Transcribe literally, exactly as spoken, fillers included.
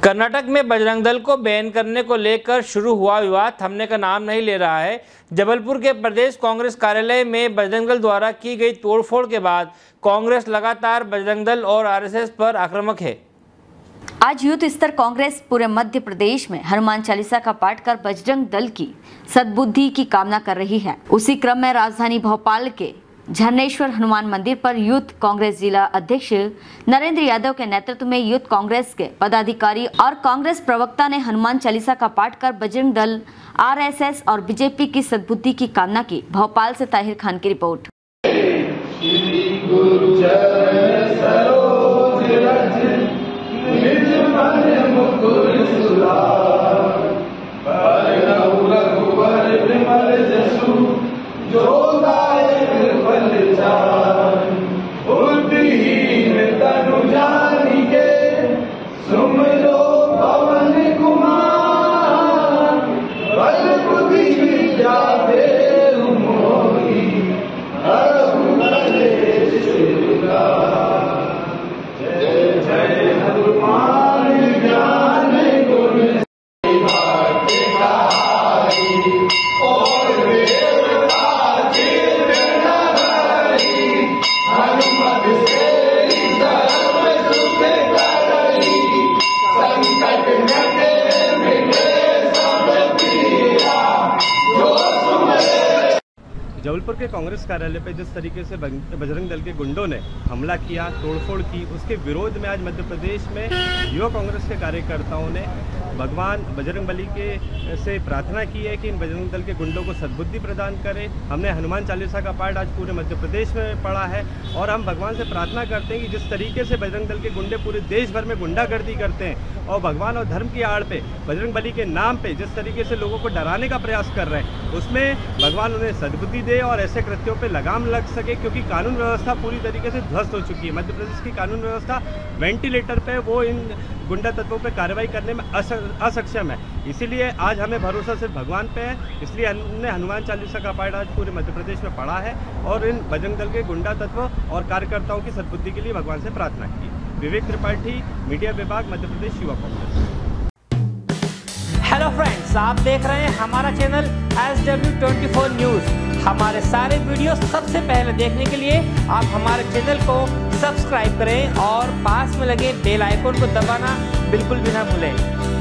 कर्नाटक में बजरंग दल को बैन करने को लेकर शुरू हुआ विवाद थमने का नाम नहीं ले रहा है। जबलपुर के प्रदेश कांग्रेस कार्यालय में बजरंग दल द्वारा की गई तोड़फोड़ के बाद कांग्रेस लगातार बजरंग दल और आरएसएस पर आक्रामक है। आज यूथ स्तर कांग्रेस पूरे मध्य प्रदेश में हनुमान चालीसा का पाठ कर बजरंग दल की सद्बुद्धि की कामना कर रही है। उसी क्रम में राजधानी भोपाल के झरनेश्वर हनुमान मंदिर पर यूथ कांग्रेस जिला अध्यक्ष नरेंद्र यादव के नेतृत्व में यूथ कांग्रेस के पदाधिकारी और कांग्रेस प्रवक्ता ने हनुमान चालीसा का पाठ कर बजरंग दल, आरएसएस और बीजेपी की सद्बुद्धि की कामना की। भोपाल से ताहिर खान की रिपोर्ट। जबलपुर के कांग्रेस कार्यालय पर जिस तरीके से बजरंग दल के गुंडों ने हमला किया, तोड़फोड़ की, उसके विरोध में आज मध्य प्रदेश में युवा कांग्रेस के कार्यकर्ताओं ने भगवान बजरंग बली के से प्रार्थना की है कि इन बजरंग दल के गुंडों को सद्बुद्धि प्रदान करें। हमने हनुमान चालीसा का पाठ आज पूरे मध्य प्रदेश में पढ़ा है और हम भगवान से प्रार्थना करते हैं कि जिस तरीके से बजरंग दल के गुंडे पूरे देश भर में गुंडागर्दी करते हैं और भगवान और धर्म की आड़ पे बजरंग बली के नाम पे जिस तरीके से लोगों को डराने का प्रयास कर रहे हैं, उसमें भगवान उन्हें सद्बुद्धि दे और ऐसे कृत्यों पे लगाम लग सके, क्योंकि कानून व्यवस्था पूरी तरीके से ध्वस्त हो चुकी है। मध्य प्रदेश की कानून व्यवस्था वेंटिलेटर पे वो इन गुंडा तत्वों पे कार्रवाई करने में असक्षम है। इसीलिए आज हमें भरोसा सिर्फ भगवान पे है, इसलिए हमने हनुमान चालीसा का पाठ आज पूरे मध्य प्रदेश में पढ़ा है और इन बजरंग दल के गुंडा तत्व और कार्यकर्ताओं की सद्बुद्धि के लिए भगवान से प्रार्थना की। विवेक त्रिपाठी, मीडिया विभाग, मध्य प्रदेश युवा कांग्रेस। हेलो फ्रेंड्स, आप देख रहे हैं हमारा channel S W twenty four news. हमारे सारे वीडियो सबसे पहले देखने के लिए आप हमारे चैनल को सब्सक्राइब करें और पास में लगे बेल आइकन को दबाना बिल्कुल भी ना भूलें।